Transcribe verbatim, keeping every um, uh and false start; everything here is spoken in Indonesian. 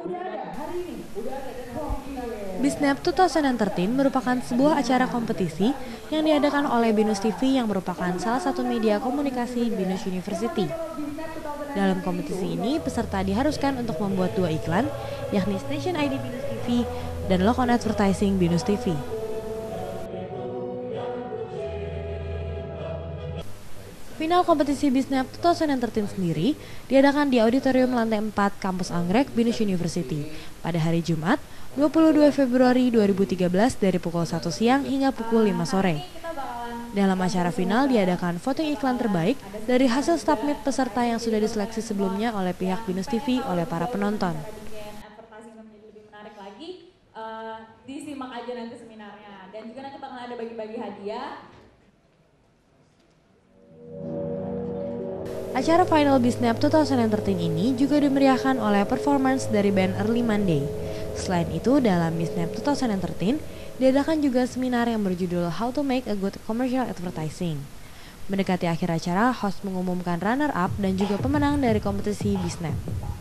Bisnap dua ribu tiga belas merupakan sebuah acara kompetisi yang diadakan oleh Binus T V yang merupakan salah satu media komunikasi Binus University. Dalam kompetisi ini, peserta diharuskan untuk membuat dua iklan, yakni Station I D Binus T V dan Lock on Advertising Binus T V. Final kompetisi Bisnap dua ribu tiga belas sendiri diadakan di Auditorium Lantai empat Kampus Anggrek Binus University pada hari Jumat, dua puluh dua Februari dua ribu tiga belas dari pukul satu siang hingga pukul lima sore. Dalam acara final diadakan voting iklan terbaik dari hasil submit peserta yang sudah diseleksi sebelumnya oleh pihak Binus T V oleh para penonton. Disimak aja nanti seminarnya, dan juga nanti bakal ada bagi-bagi hadiah. Acara final Bisnap dua ribu tiga belas ini juga dimeriahkan oleh performance dari band Early Monday. Selain itu, dalam Bisnap dua ribu tiga belas diadakan juga seminar yang berjudul How to Make a Good Commercial Advertising. Mendekati akhir acara, host mengumumkan runner-up dan juga pemenang dari kompetisi Bisnap.